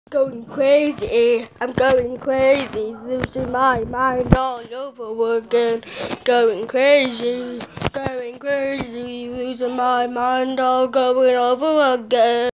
Going crazy, I'm going crazy, losing my mind all over again. Going crazy, losing my mind all going over again.